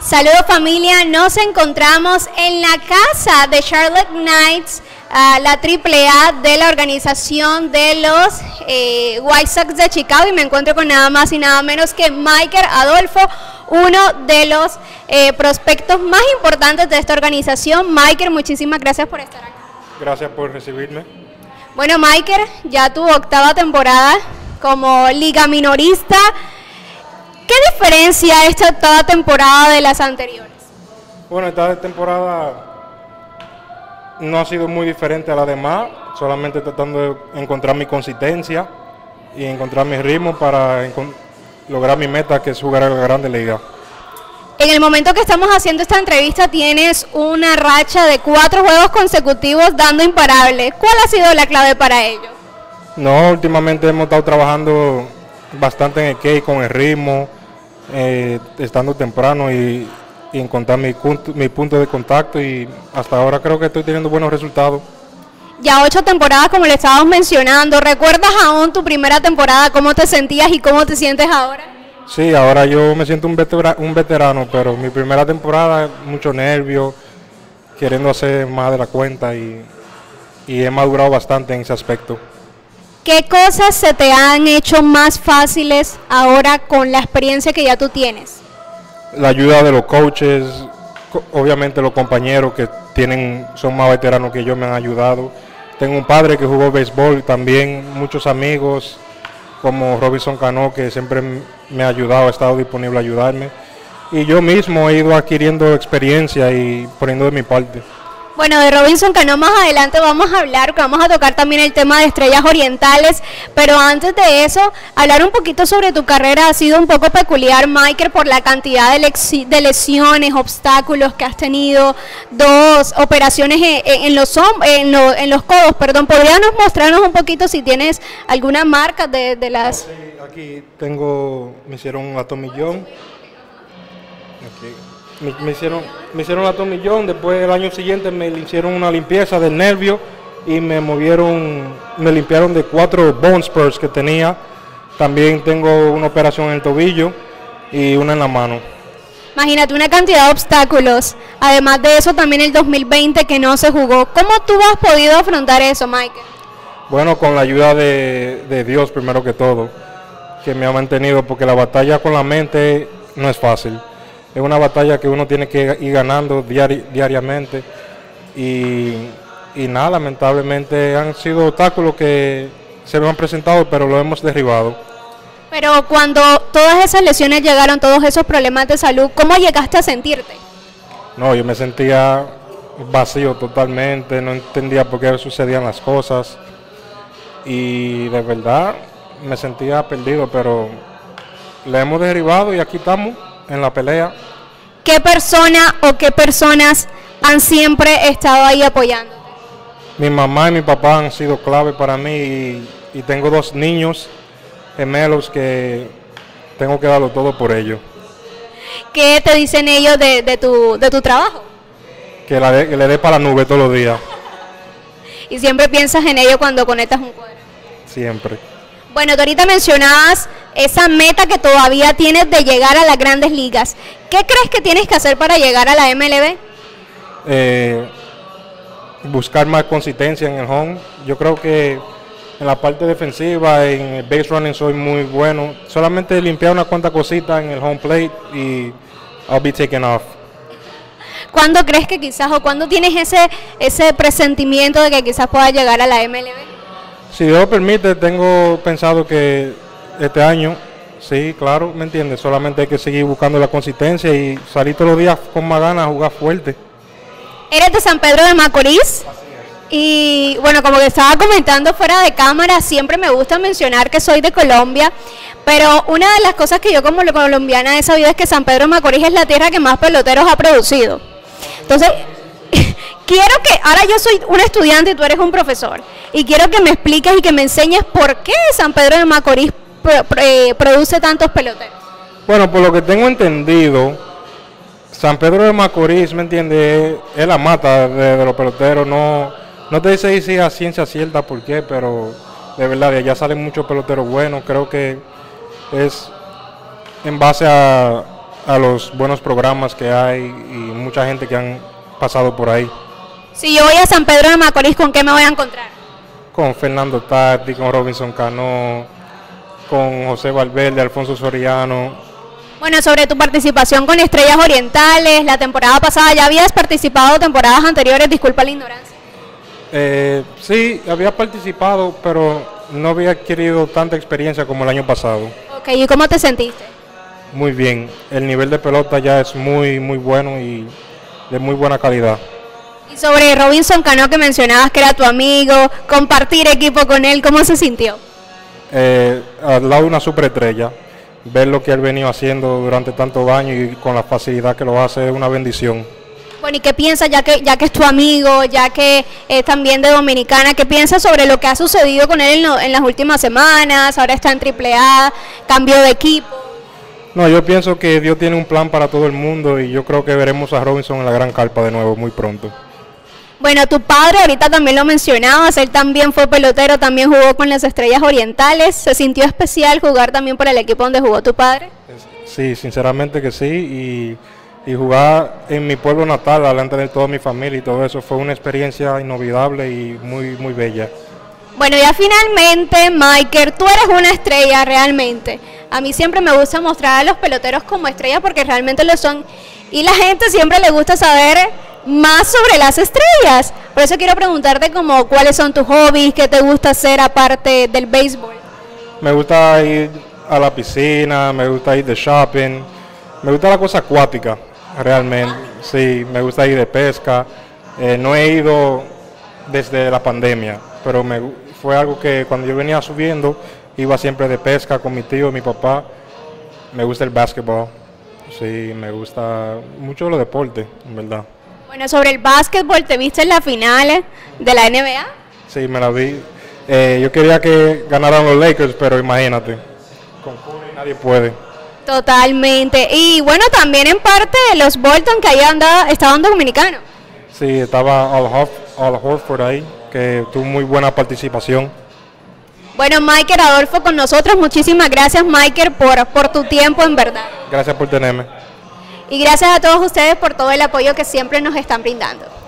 Saludos familia, nos encontramos en la casa de Charlotte Knights, la AAA de la organización de los White Sox de Chicago, y me encuentro con nada más y nada menos que Michael Adolfo, uno de los prospectos más importantes de esta organización. Michael, muchísimas gracias por estar acá. Gracias por recibirme. Bueno, Michael, ya tu octava temporada como liga minorista. ¿Qué diferencia esta octava temporada de las anteriores? Bueno, esta temporada no ha sido muy diferente a la demás, solamente tratando de encontrar mi consistencia y encontrar mi ritmo para lograr mi meta, que es jugar a la Grande Liga. En el momento que estamos haciendo esta entrevista tienes una racha de 4 juegos consecutivos dando imparable. ¿Cuál ha sido la clave para ello? No, últimamente hemos estado trabajando bastante en el key con el ritmo, estando temprano y encontrar mi punto de contacto, y hasta ahora creo que estoy teniendo buenos resultados. Ya 8 temporadas, como le estábamos mencionando. ¿Recuerdas aún tu primera temporada? ¿Cómo te sentías y cómo te sientes ahora? Sí, ahora yo me siento un veterano, pero mi primera temporada, mucho nervio, queriendo hacer más de la cuenta, y he madurado bastante en ese aspecto. ¿Qué cosas se te han hecho más fáciles ahora con la experiencia que ya tú tienes? La ayuda de los coaches, obviamente los compañeros que son más veteranos que yo me han ayudado. Tengo un padre que jugó béisbol también, muchos amigos como Robinson Cano, que siempre me ha ayudado, ha estado disponible a ayudarme. Y yo mismo he ido adquiriendo experiencia y poniendo de mi parte. Bueno, de Robinson Cano más adelante vamos a hablar, vamos a tocar también el tema de Estrellas Orientales, pero antes de eso, hablar un poquito sobre tu carrera. Ha sido un poco peculiar, Michael, por la cantidad de lesiones, obstáculos que has tenido, 2 operaciones en los codos, perdón. ¿Podrías mostrarnos un poquito si tienes alguna marca de las...? Sí, aquí me hicieron la tomillón. Aquí. Me hicieron la tomillón, después el año siguiente me hicieron una limpieza del nervio y me limpiaron de 4 bone spurs que tenía. También tengo una operación en el tobillo y una en la mano. Imagínate, una cantidad de obstáculos. Además de eso, también el 2020 que no se jugó. ¿Cómo tú has podido afrontar eso, Michael? Bueno, con la ayuda de Dios primero que todo, que me ha mantenido, porque la batalla con la mente no es fácil. Es una batalla que uno tiene que ir ganando diariamente, y nada, lamentablemente han sido obstáculos que se me han presentado, pero lo hemos derribado. Pero cuando todas esas lesiones llegaron, todos esos problemas de salud, ¿cómo llegaste a sentirte? No, yo me sentía vacío totalmente, no entendía por qué sucedían las cosas, y de verdad me sentía perdido, pero le hemos derribado y aquí estamos en la pelea. ¿Qué persona o qué personas han siempre estado ahí apoyándote? Mi mamá y mi papá han sido clave para mí, y tengo 2 niños gemelos que tengo que darlo todo por ellos. ¿Qué te dicen ellos de tu trabajo? Que le dé para la nube todos los días. Y siempre piensas en ello cuando conectas un cuadro. Siempre. Bueno, tú ahorita mencionabas esa meta que todavía tienes de llegar a las Grandes Ligas. ¿Qué crees que tienes que hacer para llegar a la MLB? Buscar más consistencia en el home. Yo creo que en la parte defensiva, en el base running soy muy bueno. Solamente limpiar una cuanta cosita en el home plate y I'll be taken off. ¿Cuándo crees que quizás, o cuándo tienes ese presentimiento de que quizás pueda llegar a la MLB? Si Dios lo permite, tengo pensado que este año, sí, claro, ¿me entiendes? Solamente hay que seguir buscando la consistencia y salir todos los días con más ganas a jugar fuerte. ¿Eres de San Pedro de Macorís? Así es. Y bueno, como que estaba comentando fuera de cámara, siempre me gusta mencionar que soy de Colombia, pero una de las cosas que yo como colombiana he sabido es que San Pedro de Macorís es la tierra que más peloteros ha producido. Entonces, quiero que, ahora yo soy un estudiante y tú eres un profesor, y quiero que me expliques y que me enseñes por qué San Pedro de Macorís produce tantos peloteros. Bueno, por lo que tengo entendido, San Pedro de Macorís, ¿me entiendes? Es la mata de los peloteros. No te dice si a ciencia cierta por qué, pero de verdad de allá salen muchos peloteros buenos. Creo que es en base a a los buenos programas que hay y mucha gente que han pasado por ahí. Si yo voy a San Pedro de Macorís, ¿con qué me voy a encontrar? Con Fernando Tati, con Robinson Cano, con José Valverde, Alfonso Soriano. Bueno, sobre tu participación con Estrellas Orientales, la temporada pasada, ¿ya habías participado temporadas anteriores? Disculpa la ignorancia. Sí, había participado, pero no había adquirido tanta experiencia como el año pasado. Ok, ¿y cómo te sentiste? Muy bien, el nivel de pelota ya es muy bueno y de muy buena calidad. Y sobre Robinson Cano, que mencionabas que era tu amigo, compartir equipo con él, ¿cómo se sintió? Al lado de una superestrella, ver lo que él venía haciendo durante tantos años y con la facilidad que lo hace es una bendición. Bueno, ¿y qué piensas, ya que es tu amigo, ya que es también de Dominicana, qué piensas sobre lo que ha sucedido con él en las últimas semanas? Ahora está en AAA, cambio de equipo. No, yo pienso que Dios tiene un plan para todo el mundo y yo creo que veremos a Robinson en la gran carpa de nuevo muy pronto. Bueno, tu padre ahorita también lo mencionabas, él también fue pelotero, también jugó con las Estrellas Orientales. ¿Se sintió especial jugar también por el equipo donde jugó tu padre? Sí, sinceramente que sí, y jugar en mi pueblo natal, delante de toda mi familia y todo eso, fue una experiencia inolvidable y muy bella. Bueno, ya finalmente, Michael, tú eres una estrella realmente. A mí siempre me gusta mostrar a los peloteros como estrellas porque realmente lo son. Y la gente siempre le gusta saber más sobre las estrellas. Por eso quiero preguntarte como cuáles son tus hobbies, qué te gusta hacer aparte del béisbol. Me gusta ir a la piscina, me gusta ir de shopping, me gusta la cosa acuática, realmente. Sí, me gusta ir de pesca. No he ido desde la pandemia, pero fue algo que cuando yo venía subiendo, iba siempre de pesca con mi tío y mi papá. Me gusta el básquetbol, sí, me gusta mucho los deportes, en verdad. Bueno, sobre el básquetbol, ¿te viste en las finales de la NBA? Sí, me la vi. Yo quería que ganaran los Lakers, pero imagínate, con Curry nadie puede. Totalmente. Y bueno, también en parte los Bolton, que ahí estaban dominicanos. Sí, estaba Al Horford ahí, que tuvo muy buena participación. Bueno, Michael Adolfo con nosotros, muchísimas gracias, Michael, por tu tiempo, en verdad. Gracias por tenerme. Y gracias a todos ustedes por todo el apoyo que siempre nos están brindando.